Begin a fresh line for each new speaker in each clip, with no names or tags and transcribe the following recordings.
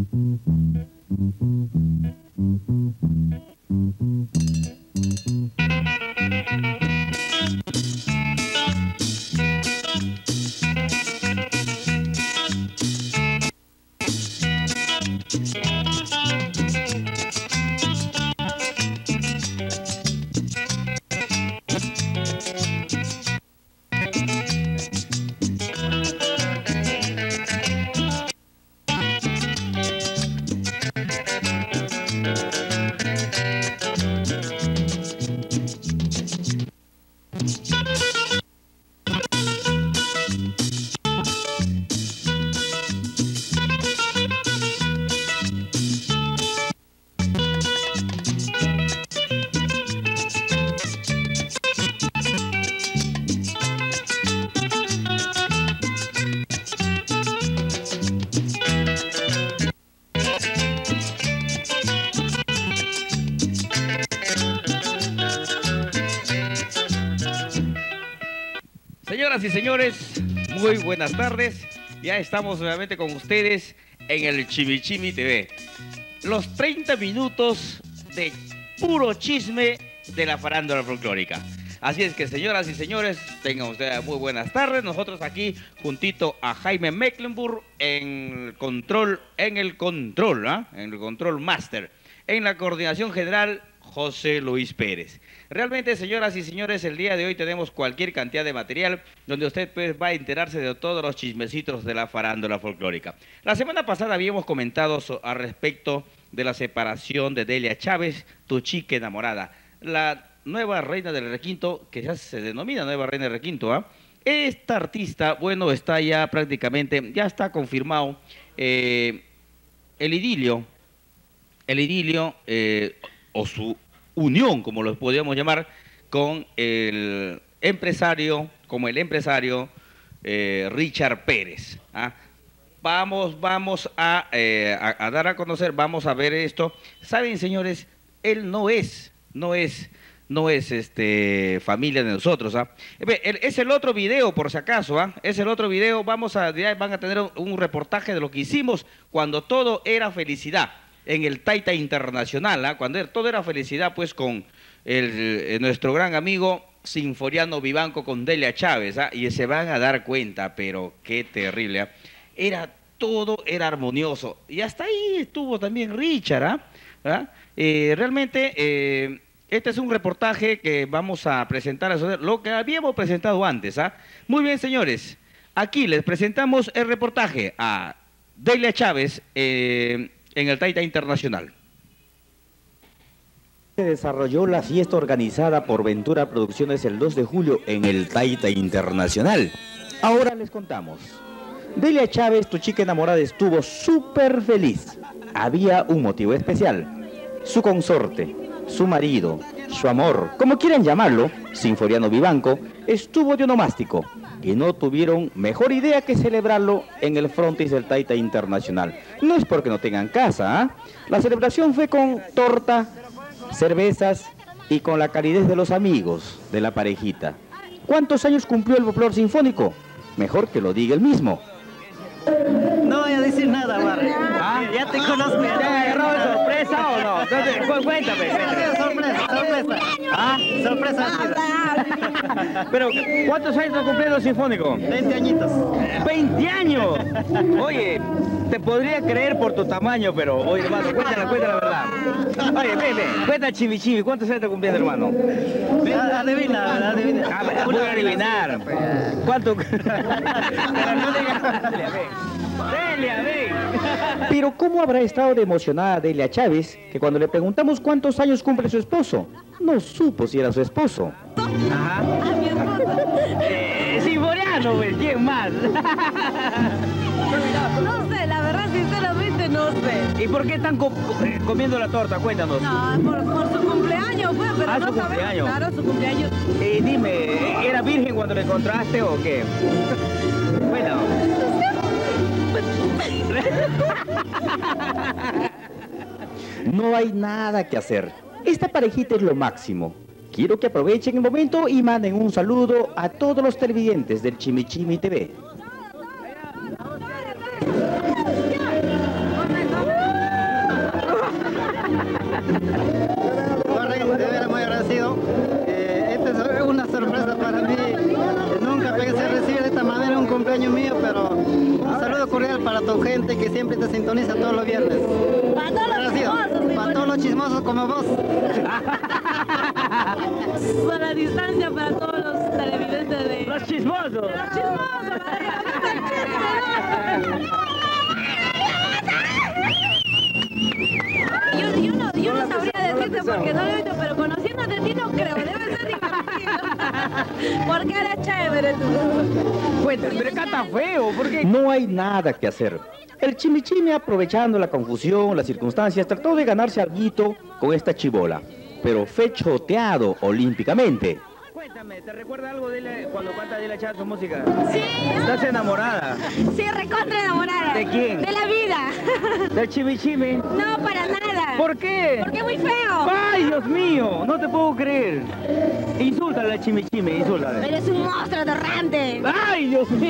Señoras y señores, muy buenas tardes. Ya estamos nuevamente con ustedes en el Chimichimi TV. Los 30 minutos de puro chisme de la farándula folclórica. Así es que, señoras y señores, tengan ustedes muy buenas tardes. Nosotros aquí, juntito a Jaime Mecklenburg, en el control master. En la coordinación general, José Luis Pérez. Realmente, señoras y señores, el día de hoy tenemos cualquier cantidad de material donde usted pues, va a enterarse de todos los chismecitos de la farándula folclórica. La semana pasada habíamos comentado al respecto de la separación de Delia Chávez, tu chica enamorada, la nueva reina del requinto, que ya se denomina nueva reina del requinto, ¿ah? Esta artista, bueno, está ya prácticamente, ya está confirmado el idilio, o su unión, como lo podríamos llamar, con el empresario, Richard Pérez. ¿Ah? Vamos a dar a conocer, vamos a ver esto. Saben, señores, él no es familia de nosotros. ¿Ah? Es el otro video, por si acaso, ¿ah? Es el otro video. Van a tener un reportaje de lo que hicimos cuando todo era felicidad en el Taita Internacional, ¿ah? Cuando todo era felicidad, pues con nuestro gran amigo Sinforiano Vivanco con Delia Chávez, ¿ah? Y se van a dar cuenta, pero qué terrible, ¿ah? Todo era armonioso, y hasta ahí estuvo también Richard, ¿ah? Realmente, este es un reportaje que vamos a presentar, lo que habíamos presentado antes, ¿ah? Muy bien, señores, aquí les presentamos el reportaje a Delia Chávez, en el Taita Internacional.
Se desarrolló la fiesta organizada por Ventura Producciones el 2 de julio en el Taita Internacional. Ahora les contamos. Delia Chávez, tu chica enamorada, estuvo súper feliz. Había un motivo especial. Su consorte, su marido, su amor, como quieran llamarlo, Sinforiano Vivanco, estuvo de onomástico y no tuvieron mejor idea que celebrarlo en el frontis del Taita Internacional. No es porque no tengan casa, ¿ah? La celebración fue con torta, cervezas y con la calidez de los amigos de la parejita. ¿Cuántos años cumplió el folclor sinfónico? Mejor que lo diga él mismo.
No voy a decir nada, Barry.
¿Ah?
Ya te conozco.
¿Te ha agarrado de sorpresa o no? Entonces, cuéntame.
Sorpresa.
¿Ah?
Sorpresa.
Pero, ¿cuántos años está cumpliendo el Sinfónico?
20 añitos.
¡20 años! Oye, te podría creer por tu tamaño, pero, oye, hermano, cuenta la verdad. Oye, ven, cuenta Chimichimi, ¿cuántos años está cumpliendo, hermano?
Adivina.
Voy a adivinar. ¿Cuánto? Delia, ven.
Pero ¿cómo habrá estado de emocionada Delia Chávez que cuando le preguntamos cuántos años cumple su esposo, no supo si era su esposo?
Ajá. Sinforiano, ¿quién más?
No sé, la verdad, sinceramente no sé.
¿Y por qué están comiendo la torta? Cuéntanos.
No, por su cumpleaños, pues, pero
Ah,
no
su
sabemos,
cumpleaños.
claro, su cumpleaños.
Dime, ¿era virgen cuando le encontraste o qué? Bueno.
No hay nada que hacer. Esta parejita es lo máximo. Quiero que aprovechen el momento y manden un saludo a todos los televidentes del Chimichimi TV.
De veras muy agradecido. Esta es una sorpresa para mí. Nunca pensé recibir de esta manera un cumpleaños mío, pero un saludo cordial para tu gente que siempre te sintoniza todos los viernes.
Para todos los
Agradecido.
chismosos,
Para todos los chismosos como vos.
a la distancia para todos los televidentes de...
Los chismosos.
Los chismosos, yo no sabría decirte porque no lo he visto, pero conociéndote a ti no creo, debe ser divertido. Porque eres chévere tú.
Cuéntame, pero canta feo, ¿por qué?
No hay nada que hacer. El chimichime, aprovechando la confusión, las circunstancias, trató de ganarse alguito con esta chibola, pero fue choteado olímpicamente.
Cuéntame, ¿te recuerda algo de cuando canta Adela Chávez su música?
Sí.
¿Estás enamorada?
Sí, recontra enamorada.
¿De quién?
De la vida.
¿Del chimichime?
No, para nada.
¿Por qué?
Porque es muy feo.
¡Ay, Dios mío! No te puedo creer. Insúltale al chimichime, insúltale.
Eres un monstruo atorrante.
¡Ay, Dios mío!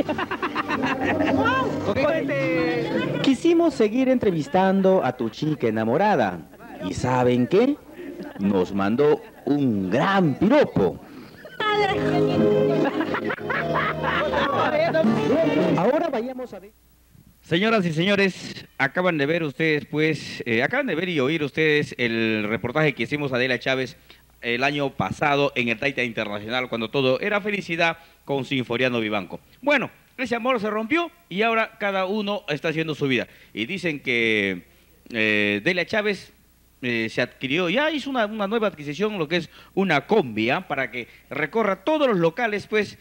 Quisimos seguir entrevistando a tu chica enamorada. ¿Y saben qué? Nos mandó un gran piropo. Ahora vayamos a ver.
Señoras y señores, acaban de ver ustedes, pues, acaban de ver y oír ustedes el reportaje que hicimos a Adela Chávez el año pasado en el Taita Internacional, cuando todo era felicidad con Sinforiano Vivanco. Bueno, ese amor se rompió y ahora cada uno está haciendo su vida. Y dicen que Adela Chávez se adquirió, ya hizo una nueva adquisición, lo que es una combi, para que recorra todos los locales, pues,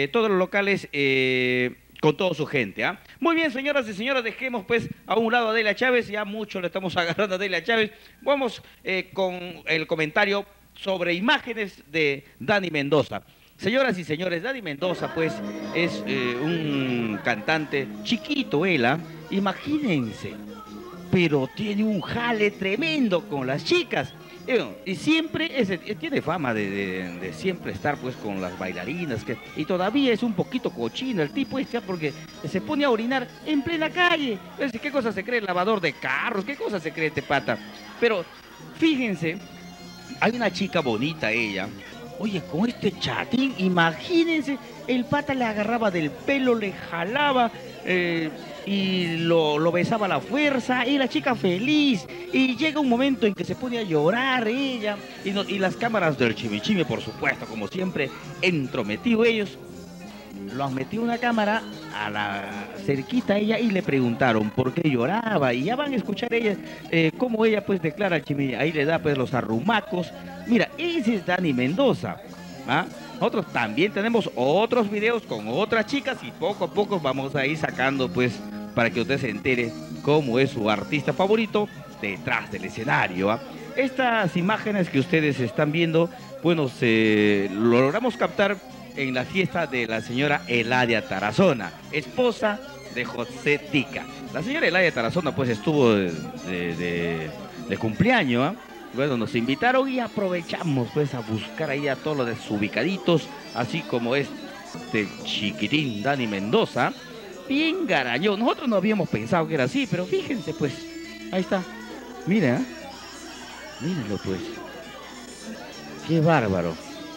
con toda su gente. Muy bien, señoras y señores, dejemos pues a un lado a Adela Chávez, ya mucho le estamos agarrando a Adela Chávez. Vamos con el comentario sobre imágenes de Dani Mendoza. Señoras y señores, Dani Mendoza pues es un cantante chiquito, imagínense, pero tiene un jale tremendo con las chicas. Y siempre tiene fama de siempre estar pues con las bailarinas, y todavía es un poquito cochino el tipo porque se pone a orinar en plena calle. Entonces, ¿qué cosa se cree el lavador de carros? ¿Qué cosa se cree este pata? Pero fíjense, hay una chica bonita ella. Oye, con este chatín, imagínense, el pata le agarraba del pelo, le jalaba y lo besaba a la fuerza, y la chica feliz. Y llega un momento en que se pone a llorar ella, y las cámaras del chimichime, por supuesto, como siempre, entrometido ellos, lo han metido una cámara a la cerquita a ella y le preguntaron por qué lloraba, y ya van a escuchar ella cómo ella pues declara al chimichime, ahí le da pues los arrumacos. Mira, ese es Dani Mendoza. Nosotros también tenemos otros videos con otras chicas y poco a poco vamos a ir sacando pues para que usted se entere cómo es su artista favorito detrás del escenario. Estas imágenes que ustedes están viendo, bueno, lo logramos captar en la fiesta de la señora Eladia Tarazona, esposa de José Tica. La señora Eladia Tarazona pues estuvo de cumpleaños. Bueno, nos invitaron y aprovechamos pues a buscar ahí a todos los desubicaditos, así como este chiquitín Dani Mendoza, bien garañón. Nosotros no habíamos pensado que era así, pero fíjense pues, ahí está. Mira, mírenlo pues, qué bárbaro.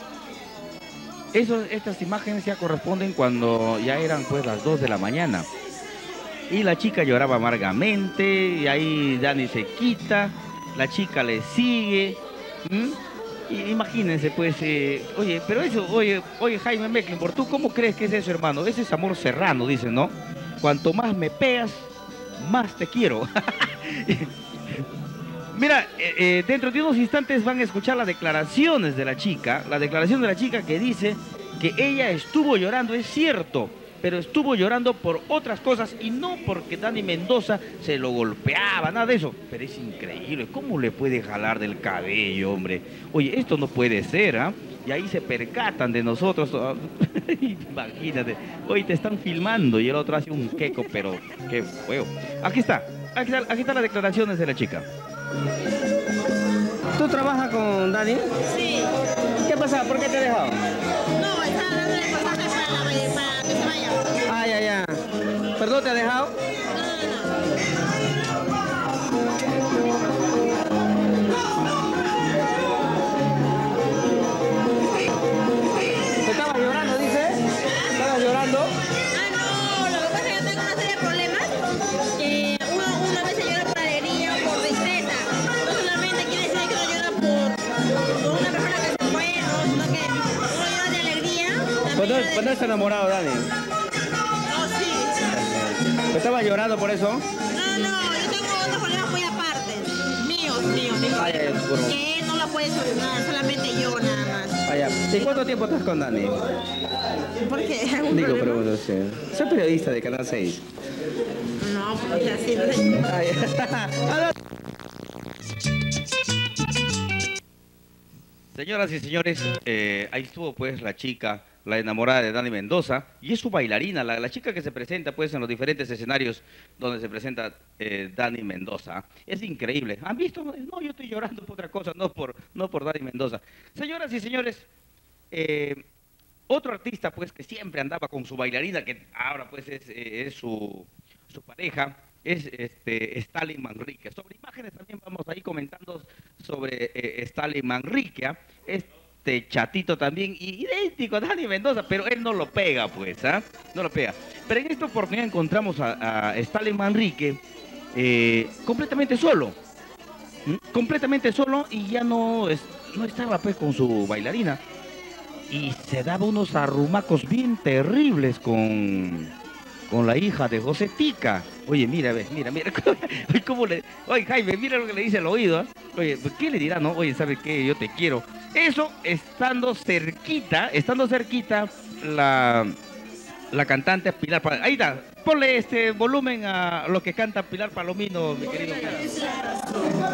Estas imágenes ya corresponden cuando ya eran pues las 2 de la mañana. Y la chica lloraba amargamente, y ahí Dani se quita, la chica le sigue. Y imagínense pues, oye, pero eso, oye Jaime Mecklenburg, ¿tú cómo crees que es eso, hermano? Ese es amor serrano, dicen, ¿no? Cuanto más me pegas, más te quiero. Mira, dentro de unos instantes van a escuchar las declaraciones de la chica que dice que ella estuvo llorando, es cierto, pero estuvo llorando por otras cosas y no porque Dani Mendoza se lo golpeaba, nada de eso. Pero es increíble, ¿cómo le puede jalar del cabello, hombre? Oye, esto no puede ser, Y ahí se percatan de nosotros. Imagínate, hoy te están filmando y el otro hace un queco, pero qué feo. Aquí están las declaraciones de la chica.
¿Tú trabajas con Dani?
Sí.
¿Qué pasa? ¿Por qué te he dejado?
No, está dando el pasaje para que se vaya.
Ah, ya. ¿Perdón, te ha dejado?
No.
llorando?
No, lo que pasa es que yo tengo una serie de problemas que uno a veces llora por alegría o por tristeza. No solamente quiere decir que uno llora por una persona que se fue, no, sino que uno llora de alegría.
¿Cuándo estás enamorado, Dani?
Oh, sí.
¿Estabas llorando por eso?
No, yo tengo otros problemas muy aparte. Míos.
Ay,
Que él no lo puede solucionar, solamente yo nada más.
Vaya. ¿Y cuánto tiempo estás con Dani?
¿Por qué? ¿Algún
Digo,
problema?
pregunto, sí. Soy periodista de Canal 6.
No, porque así no sé.
Ay.
Señoras y señores, ahí estuvo pues la chica, la enamorada de Dani Mendoza, y es su bailarina, la chica que se presenta pues en los diferentes escenarios donde se presenta Dani Mendoza. Es increíble. ¿Han visto? No, yo estoy llorando por otra cosa, no por Dani Mendoza. Señoras y señores, otro artista pues que siempre andaba con su bailarina, que ahora pues es su pareja, es Stalin Manrique. Sobre imágenes también vamos ahí comentando sobre Stalin Manrique, este chatito también, idéntico a Dani Mendoza, pero él no lo pega pues, ¿ah? No lo pega. Pero en esta oportunidad encontramos a Stalin Manrique completamente solo. Completamente solo, y ya no estaba pues con su bailarina. Y se daba unos arrumacos bien terribles con la hija de José Tica. Oye, mira. Oye, Jaime, mira lo que le dice al oído, ¿eh? Oye, ¿qué le dirá, no? Oye, ¿sabe qué? Yo te quiero. Eso, estando cerquita, la cantante Pilar Palomino. Ahí está, ponle volumen a lo que canta Pilar Palomino, mi querido Pilar.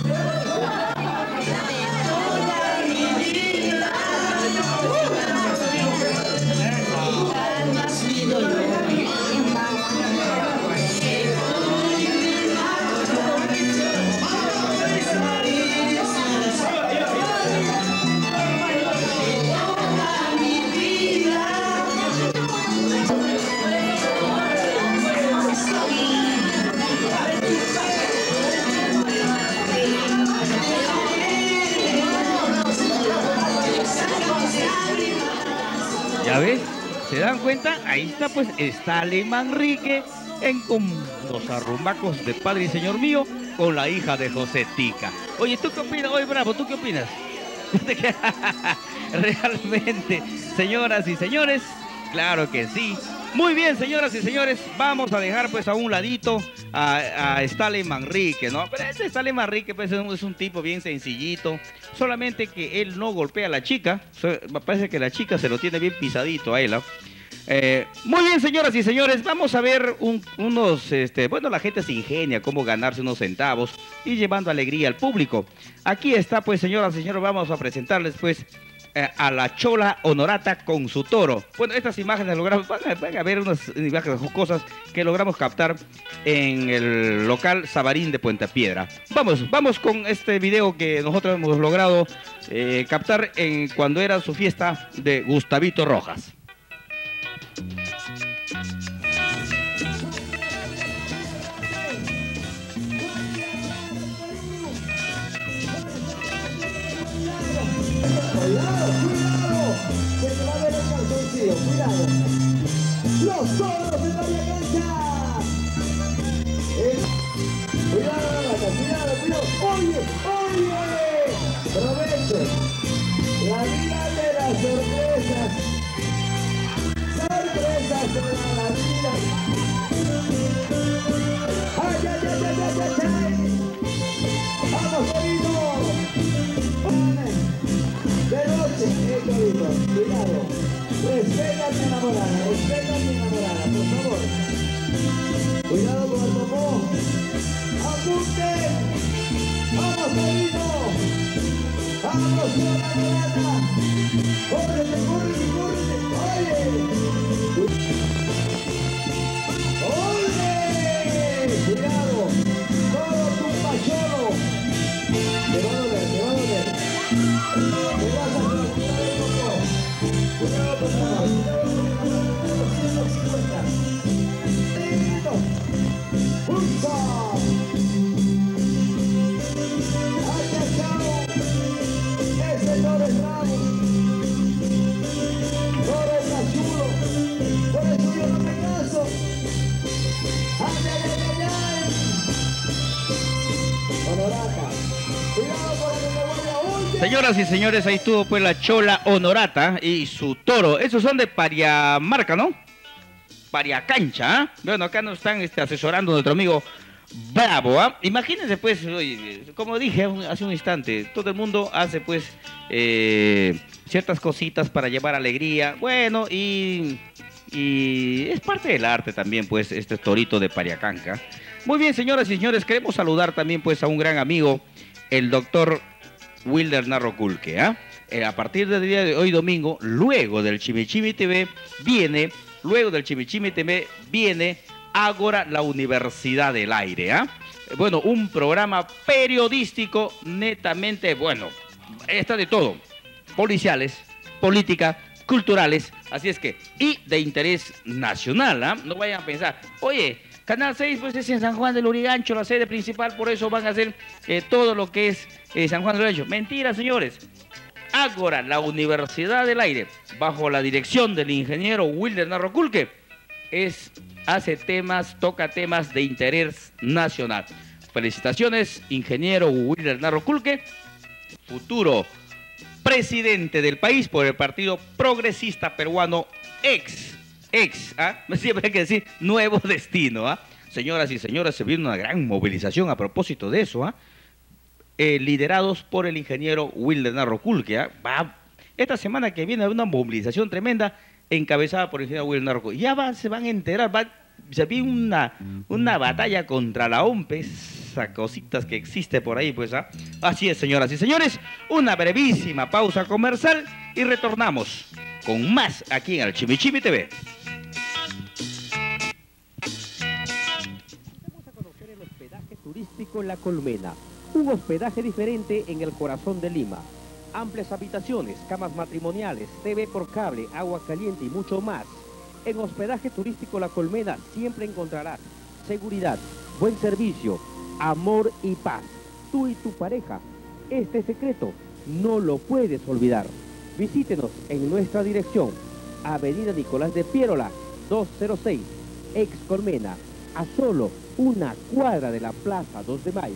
¿Ya ves? ¿Se dan cuenta? Ahí está pues Stalin Manrique con los arrumbacos de Padre y Señor Mío con la hija de José Tica. Oye, ¿tú qué opinas? Oye, Bravo, ¿tú qué opinas? Realmente, señoras y señores, claro que sí. Muy bien, señoras y señores, vamos a dejar pues a un ladito a Stalin Manrique, ¿no? Pero ese Stalin Manrique pues es un tipo bien sencillito, solamente que él no golpea a la chica, me parece que la chica se lo tiene bien pisadito a él, ¿no? Muy bien, señoras y señores, vamos a ver bueno, la gente se ingenia cómo ganarse unos centavos y llevando alegría al público. Aquí está pues, señoras y señores, vamos a presentarles pues a la Chola Honorata con su toro. Bueno, estas imágenes logramos, van a ver unas imágenes jocosas que logramos captar en el local Sabarín de Puente Piedra. Vamos con este video que nosotros hemos logrado captar cuando era su fiesta de Gustavito Rojas.
Cuidado, se te va a ver el calzoncillo, cuidado. Los toros en la cancha. Cuidado. Oye. Provecho. La vida de las sorpresas. Sorpresas en la vida. Ay. Vamos, Torito. De noche, Torito, cuidado. Respeta a mi enamorada, por favor. Cuidado con el popó. ¡Apunten! ¡Vamos, Torito! ¡Vamos, con la enamorada! ¡Córrete! ¡Oye! ¡Cuidado! ¡Todo tu pacholo! Te va a doler. Te vas a fracturar el popó. Cuidado, por favor. Cuidado, 150. ¡Pulsa! Ese toro es bravo, toro es cachudo. ¡Ay, ay, ay, ay! Honorata. Cuidado con el que vaya. ¡Uy!
Señoras y señores, ahí estuvo pues la chola Honorata y su toro. Esos son de Pariamarca, ¿no? Pariacancha, ¿ah? Bueno, acá nos están asesorando nuestro amigo Bravo, ¿ah? Imagínense pues, oye, como dije hace un instante, todo el mundo hace pues ciertas cositas para llevar alegría. Bueno, y es parte del arte también pues este torito de Pariacanca. Muy bien, señoras y señores, queremos saludar también pues a un gran amigo, el doctor Wilder Narro Culque, ¿ah? A partir del día de hoy domingo, luego del Chimichimi TV, viene Ágora, la Universidad del Aire, ¿ah? Bueno, un programa periodístico netamente, bueno, está de todo, policiales, política, culturales, así es que, y de interés nacional, ¿ah? No vayan a pensar, oye, Canal 6 pues es en San Juan del Lurigancho, la sede principal, por eso van a hacer todo lo que es San Juan del Lurigancho. Mentira, señores. Ágora, la Universidad del Aire, bajo la dirección del ingeniero Wilder Narro Culque, toca temas de interés nacional. Felicitaciones, ingeniero Wilder Narro Culque, futuro presidente del país por el Partido Progresista Peruano, siempre hay que decir Nuevo Destino, ¿ah? Señoras y señores, se viene una gran movilización a propósito de eso, ¿ah? Liderados por el ingeniero Wilder Narro Culque, ¿ah? Esta semana que viene hay una movilización tremenda encabezada por el ingeniero Wilder Narro Culque. Se van a enterar, se viene una batalla contra la OMPE, esas cositas que existe por ahí, pues, ¿ah? Así es, señoras y señores, una brevísima pausa comercial y retornamos con más aquí en el Chimichimi TV.
Vamos a conocer el hospedaje turístico La Colmena, un hospedaje diferente en el corazón de Lima. Amplias habitaciones, camas matrimoniales, TV por cable, agua caliente y mucho más. En hospedaje turístico La Colmena siempre encontrarás seguridad, buen servicio, amor y paz. Tú y tu pareja, este secreto no lo puedes olvidar. Visítenos en nuestra dirección, Avenida Nicolás de Piérola, 206, ex Colmena, a solo una cuadra de la Plaza 2 de Mayo.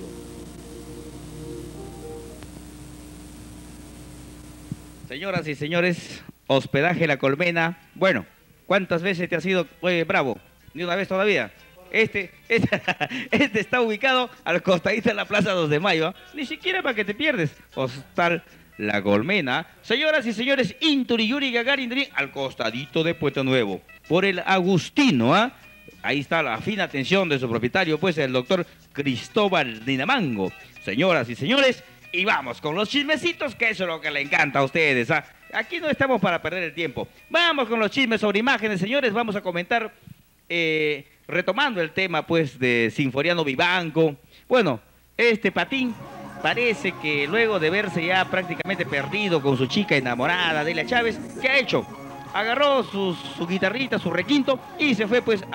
Señoras y señores, hospedaje La Colmena. Bueno, ¿cuántas veces te has ido, Bravo? ¿Ni una vez todavía? Este está ubicado al costadito de la Plaza 2 de Mayo, ¿eh? Ni siquiera para que te pierdes. Hostal La Colmena. Señoras y señores, Inturi Yuri Gagarin, al costadito de Puerto Nuevo. Por el Agustino, ¿eh? Ahí está la fina atención de su propietario, pues el doctor Cristóbal Dinamango. Señoras y señores, y vamos con los chismecitos, que eso es lo que le encanta a ustedes, ¿ah? Aquí no estamos para perder el tiempo. Vamos con los chismes sobre imágenes, señores. Vamos a comentar, retomando el tema, pues, de Sinforiano Vivanco. Bueno, este patín parece que luego de verse ya prácticamente perdido con su chica enamorada, Delia Chávez, ¿qué ha hecho? Agarró su guitarrita, su requinto, y se fue, pues,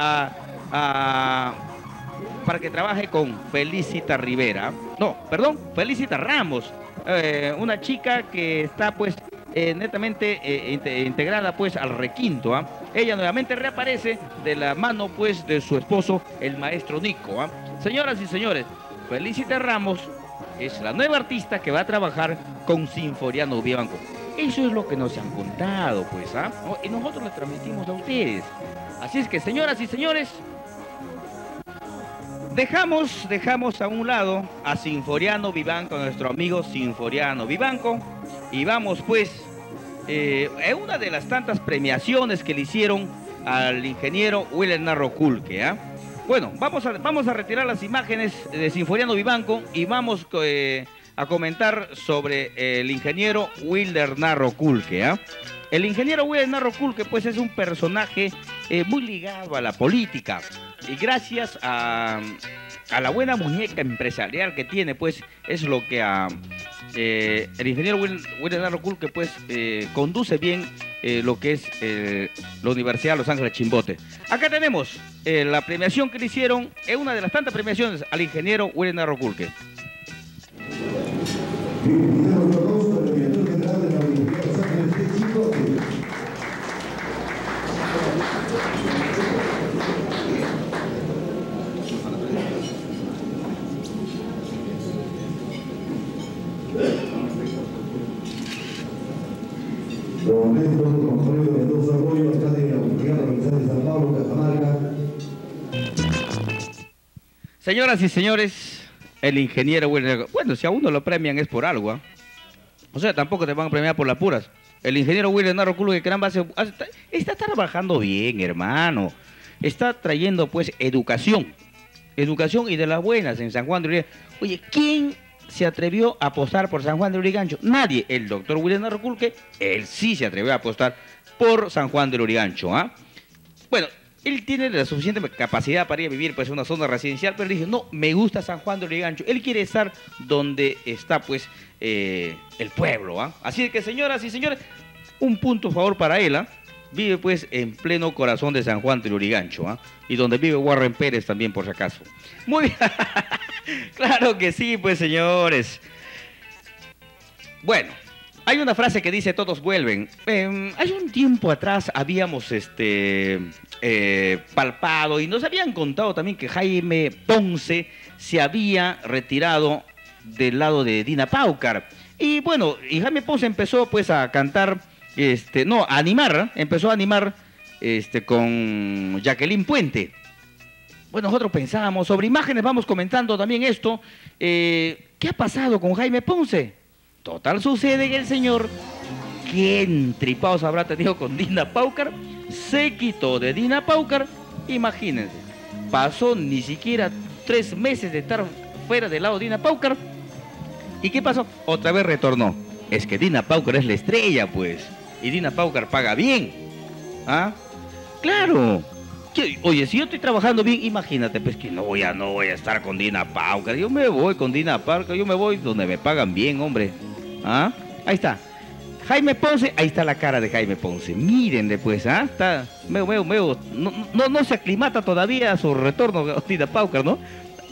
para que trabaje con Felicita Rivera. No, perdón, Felicita Ramos. Una chica que está, pues, netamente integrada, pues, al requinto, ¿ah? Ella nuevamente reaparece de la mano, pues, de su esposo, el maestro Nico, ¿ah? Señoras y señores, Felicita Ramos es la nueva artista que va a trabajar con Sinforiano Vivanco. Eso es lo que nos han contado, pues, ¿ah? Y nosotros les transmitimos a ustedes. Así es que, señoras y señores, dejamos a un lado a Sinforiano Vivanco, nuestro amigo Sinforiano Vivanco, y vamos, pues, a una de las tantas premiaciones que le hicieron al ingeniero Wilder Narro Culque, ¿ah? Bueno, vamos a retirar las imágenes de Sinforiano Vivanco y vamos a comentar sobre el ingeniero Wilder Narro Culque, ¿ah? El ingeniero Wilder Narro Culque, pues, es un personaje muy ligado a la política, y gracias a la buena muñeca empresarial que tiene, pues, es lo que el ingeniero Wilder Narro Culque, pues, conduce bien lo que es la Universidad Los Ángeles Chimbote. Acá tenemos la premiación que le hicieron, una de las tantas premiaciones al ingeniero Wilder Narro Culque. Señoras y señores, el ingeniero Wilder, bueno, si a uno lo premian es por algo, ¿ah? O sea, tampoco te van a premiar por las puras. El ingeniero Wilder Narroculo, que caramba está trabajando bien, hermano. Está trayendo, pues, educación. Educación y de las buenas en San Juan de Lurigancho. Oye, ¿quién se atrevió a apostar por San Juan de Lurigancho? Nadie. El doctor Wilder Narroculo, que él sí se atrevió a apostar por San Juan de Lurigancho, ¿ah? Bueno, él tiene la suficiente capacidad para ir a vivir, pues, en una zona residencial, pero él dice, no, me gusta San Juan de Lurigancho. Él quiere estar donde está, pues, el pueblo, ¿ah? Así que, señoras y señores, un punto a favor para él, ¿ah? Vive, pues, en pleno corazón de San Juan de Lurigancho, ¿ah? Y donde vive Warren Pérez también, por si acaso. Muy bien. Claro que sí, pues, señores. Bueno, hay una frase que dice, todos vuelven. Hay un tiempo atrás habíamos, palpado y nos habían contado también que Jaime Ponce se había retirado del lado de Dina Paucar. Y bueno, y Jaime Ponce empezó, pues, a cantar, a animar, empezó a animar, con Jacqueline Puente. Bueno, nosotros pensábamos, sobre imágenes vamos comentando también esto. ¿Qué ha pasado con Jaime Ponce? Total, sucede que el señor, ¿qué entripados habrá tenido con Dina Paucar? Se quitó de Dina Paucar, imagínense. Pasó ni siquiera 3 meses de estar fuera del lado de Dina Paucar. ¿Y qué pasó? Otra vez retornó. Es que Dina Paucar es la estrella, pues. Y Dina Paucar paga bien. ¿Ah? ¡Claro! Oye, si yo estoy trabajando bien, imagínate, pues que no voy a estar con Dina Paucar. Yo me voy con Dina Paucar, yo me voy donde me pagan bien, hombre. ¿Ah? Ahí está. Jaime Ponce, ahí está la cara de Jaime Ponce. Mírenle, pues, ¿ah? Está no se aclimata todavía a su retorno a Dina Paucar, ¿no?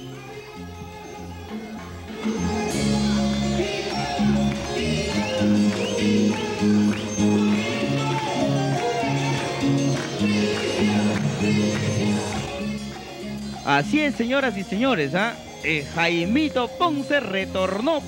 Así es, señoras y señores, ¿ah? Jaimito Ponce retornó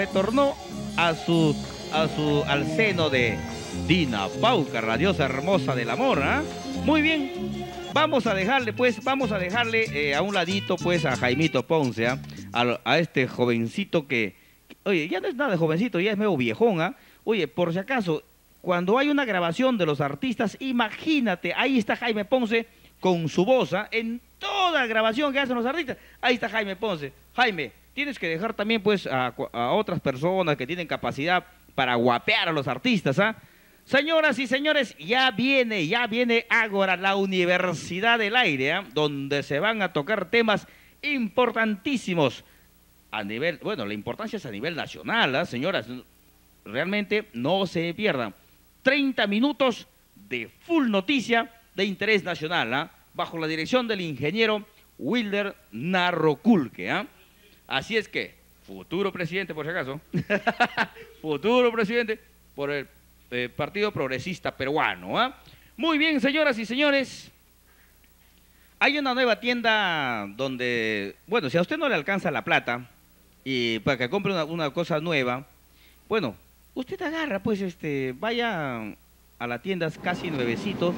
al seno de Dina Paucar, la diosa hermosa del amor, ¿ah? Muy bien, vamos a dejarle a un ladito, pues, a Jaimito Ponce, ¿ah? A este jovencito que, oye, ya no es nada de jovencito, ya es medio viejón, ¿ah? Oye, por si acaso, cuando hay una grabación de los artistas, imagínate, ahí está Jaime Ponce con su voz, ¿ah? En toda grabación que hacen los artistas, ahí está Jaime Ponce. Jaime, tienes que dejar también, pues, a otras personas que tienen capacidad para guapear a los artistas, ¿ah? Señoras y señores, ya viene ahora la Universidad del Aire, ¿ah? Donde se van a tocar temas importantísimos a nivel, bueno, la importancia es a nivel nacional, ¿ah? Señoras, realmente no se pierdan. 30 minutos de full noticia de interés nacional, ¿ah? Bajo la dirección del ingeniero Wilder Narroculque, ¿ah? Así es que, futuro presidente, por si acaso, futuro presidente por el Partido Progresista Peruano, ¿ah? Muy bien, señoras y señores, hay una nueva tienda donde, bueno, si a usted no le alcanza la plata y para que compre una cosa nueva, bueno, usted agarra, pues, vaya a la tienda Casi Nuevecitos,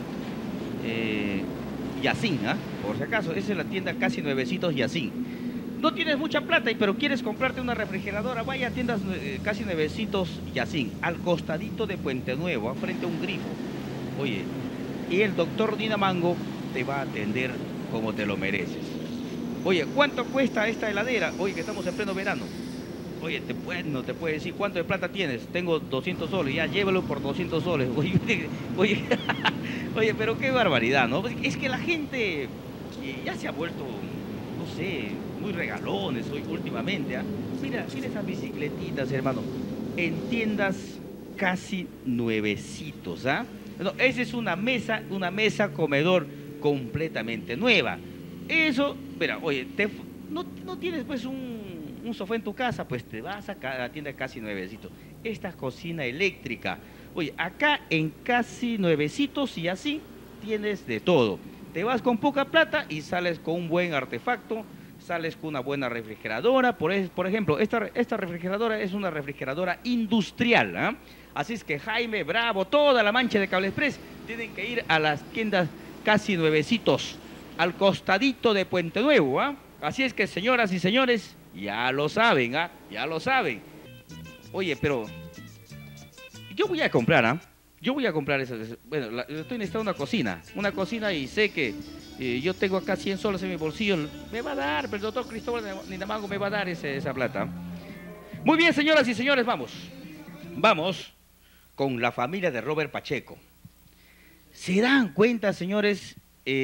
Yacín, ¿ah? Por si acaso, esa es la tienda Casi Nuevecitos Yacín. No tienes mucha plata, pero quieres comprarte una refrigeradora, vaya a tiendas Casi Nuevecitos Yacín, al costadito de Puente Nuevo, frente a un grifo. Oye, y el doctor Dinamango te va a atender como te lo mereces. Oye, ¿cuánto cuesta esta heladera? Oye, que estamos en pleno verano. Oye, no te puede decir cuánto de plata tienes. Tengo 200 soles, ya llévalo por 200 soles. Oye, oye, pero qué barbaridad, ¿no? Es que la gente ya se ha vuelto, no sé, muy regalones hoy últimamente, ¿ah? Mira esas bicicletitas, hermano, en tiendas Casi Nuevecitos, ¿ah? No, esa es una mesa comedor completamente nueva. Eso, mira, oye, no tienes, pues, un sofá en tu casa, pues te vas a la tienda Casi Nuevecitos. Esta cocina eléctrica. Oye, acá en Casi Nuevecitos y así tienes de todo. Te vas con poca plata y sales con un buen artefacto, sales con una buena refrigeradora. Por ejemplo, esta refrigeradora es una refrigeradora industrial, ¿ah? Así es que Jaime, Bravo, toda la mancha de Cable Express tienen que ir a las tiendas Casi Nuevecitos, al costadito de Puente Nuevo, ¿ah? Así es que, señoras y señores, ya lo saben, ¿ah? Ya lo saben. Oye, pero yo voy a comprar, ¿ah? Yo voy a comprar eso. Bueno, estoy necesitando una cocina y sé que yo tengo acá 100 soles en mi bolsillo. Me va a dar, pero el doctor Cristóbal Nindamango me va a dar esa plata. Muy bien, señoras y señores, vamos. Vamos con la familia de Robert Pacheco. ¿Se dan cuenta, señores?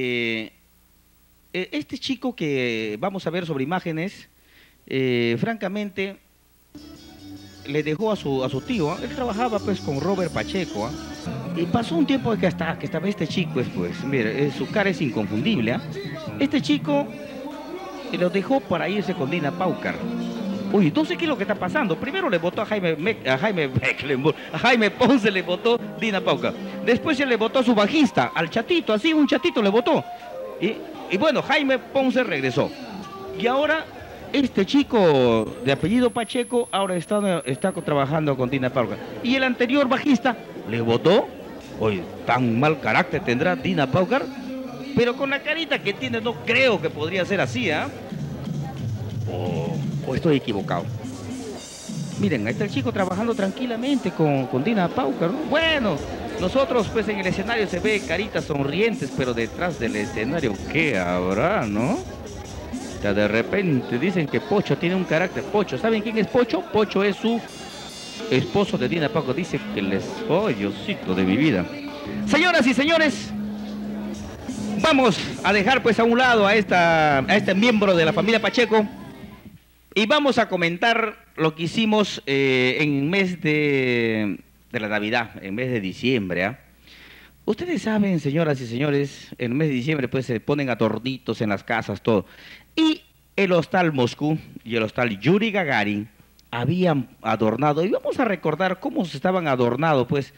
Este chico que vamos a ver sobre imágenes, francamente, le dejó a su tío, ¿eh? Él trabajaba pues con Robert Pacheco, ¿eh? Y pasó un tiempo que estaba este chico, pues, mire, su cara es inconfundible, ¿eh? Este chico lo dejó para irse con Dina Paucar. Uy, no sé qué es lo que está pasando. Primero le votó a Jaime Mecklenburg, a Jaime Ponce le votó Dina Paucar. Después se le votó a su bajista, al chatito, así un chatito le votó. Y bueno, Jaime Ponce regresó. Y ahora este chico de apellido Pacheco ahora está trabajando con Dina Paucar. Y el anterior bajista le votó. Oye, tan mal carácter tendrá Dina Paucar. Pero con la carita que tiene no creo que podría ser así, ¿ah? ¿O estoy equivocado? Miren, ahí está el chico trabajando tranquilamente con Dina Paucar, ¿no? Bueno, nosotros pues en el escenario se ve caritas sonrientes, pero detrás del escenario, ¿qué habrá, no? Ya de repente dicen que Pocho tiene un carácter. Pocho, ¿saben quién es Pocho? Pocho es su esposo de Dina Paucar. Dice que les... ¡Oh, Diosito de mi vida! Señoras y señores, vamos a dejar pues a un lado a este miembro de la familia Pacheco y vamos a comentar lo que hicimos en mes de la Navidad, en mes de diciembre, ¿eh? Ustedes saben, señoras y señores, en el mes de diciembre pues se ponen adornitos en las casas, todo. Y el Hostal Moscú y el Hostal Yuri Gagarin habían adornado, y vamos a recordar cómo se estaban adornados pues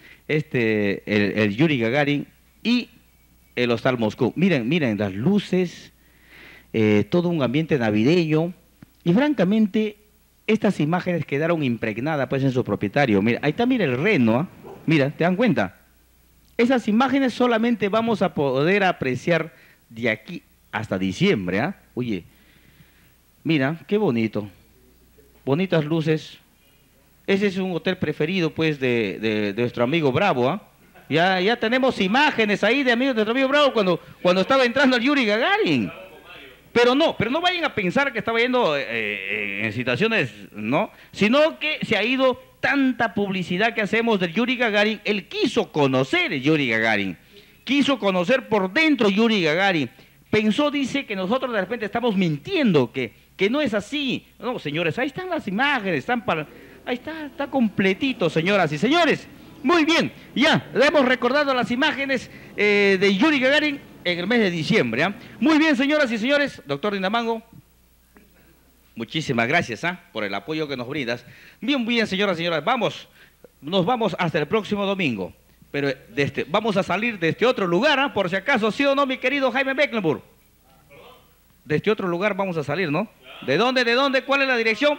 el Yuri Gagarin y el Hostal Moscú. Miren las luces, todo un ambiente navideño, y francamente estas imágenes quedaron impregnadas pues en su propietario. Mira, ahí está, mira el reno, ¿eh? Mira, ¿te dan cuenta? Esas imágenes solamente vamos a poder apreciar de aquí hasta diciembre, ¿eh? Oye, mira, qué bonito. Bonitas luces. Ese es un hotel preferido pues de nuestro amigo Bravo, ¿eh? Ya tenemos imágenes ahí de nuestro amigo Bravo cuando estaba entrando al Yuri Gagarin. Pero no vayan a pensar que estaba yendo en situaciones, ¿no? Sino que se ha ido tanta publicidad que hacemos del Yuri Gagarin. Él quiso conocer el Yuri Gagarin, quiso conocer por dentro Yuri Gagarin. Pensó, dice, que nosotros de repente estamos mintiendo, que no es así. No, señores, ahí están las imágenes, ahí está completito, señoras y señores. Muy bien, ya hemos recordado las imágenes de Yuri Gagarin en el mes de diciembre, ¿eh? Muy bien, señoras y señores, doctor Nindamango, muchísimas gracias por el apoyo que nos brindas. Bien, señoras y señores, nos vamos hasta el próximo domingo. Pero vamos a salir de este otro lugar, por si acaso, ¿sí o no, mi querido Jaime Mecklenburg? De este otro lugar vamos a salir, ¿no? ¿De dónde? ¿Cuál es la dirección?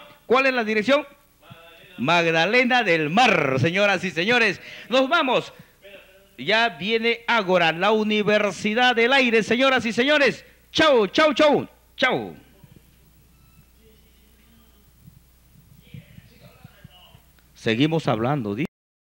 Magdalena del Mar, señoras y señores. Nos vamos. Ya viene Ágora, la Universidad del Aire, señoras y señores. Chau. Seguimos hablando.